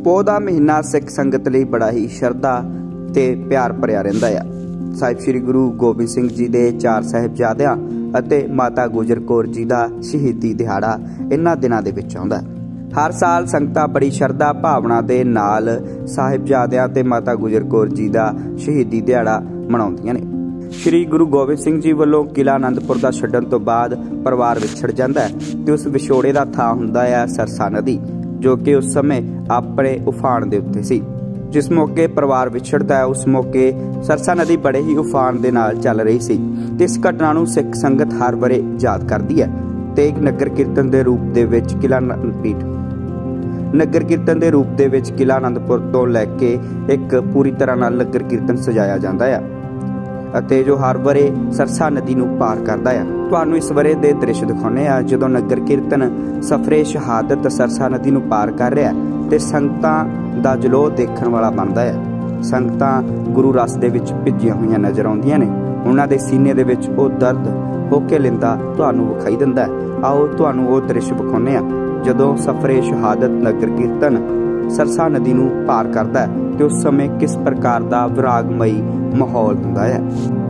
ਪੋਹ ਦਾ ਮਹੀਨਾ ਸਿੱਖ ਸੰਗਤ ਲਈ ਬੜਾ ਹੀ ਸ਼ਰਧਾ ਤੇ ਪਿਆਰ ਭਰਿਆ ਰਹਿੰਦਾ ਆ। ਸਾਹਿਬ ਸ੍ਰੀ ਗੁਰੂ ਗੋਬਿੰਦ ਸਿੰਘ ਜੀ ਦੇ 4 ਸਾਹਿਬਜ਼ਾਦਿਆਂ ਅਤੇ ਮਾਤਾ ਗੁਜਰ ਕੌਰ ਜੀ ਦਾ ਸ਼ਹੀਦੀ ਦਿਹਾੜਾ ਇਨ੍ਹਾਂ ਦਿਨਾਂ ਦੇ ਵਿੱਚ ਆਉਂਦਾ। हर साल संगतां बड़ी शरधा भावना दे नाल साहिबजादियां ते माता गुजर कौर जी दा शहीदी दिहाड़ा मनाउंदियां ने। श्री गुरु गोबिंद सिंह जी वल्लों किला आनंदपुर दा छड्डण तो बाद परिवार विछड़ जांदा है ते उस विछोड़े दा थां हुंदा है सरसा नदी, जो कि उस समय अपने उफान दे उत्ते सी। जिस मौके परिवार विछड़दा है उस मौके सरसा नदी बड़े ही उफान दे नाल चल रही सी ते इस घटना नूं सिख संगत हर बारे याद करदी है ते एक नगर कीर्तन दे रूप दे विच नगर कीर्तन के रूप दे विच किला आनंदपुर तो लैके एक पूरी तरह नाल नगर कीर्तन सजाया जाता है अते जो हर वरे सरसा नदी नूं पार करता है। तुहानूं इस वरे दे दृश्य दिखाउने आ जदों नगर कीर्तन सफरे शहादत सरसा नदी नूं पार कर रहा है ते संगतां दा जलोह देखण वाला बनदा है। संगतां गुरु रस दे विच भिज्जियां होईयां नज़र आउंदियां ने। उन्हां दे सीने दे विच ओह दर्द होके लिंदा तुहानूं विखाई दिंदा है। आओ तुहानूं ओह दृश्य विखाउने आ जदों सफरे शहादत नगर कीर्तन सरसा नदी नूं पार करता है तो उस समय किस प्रकार का विरागमई माहौल हुंदा है।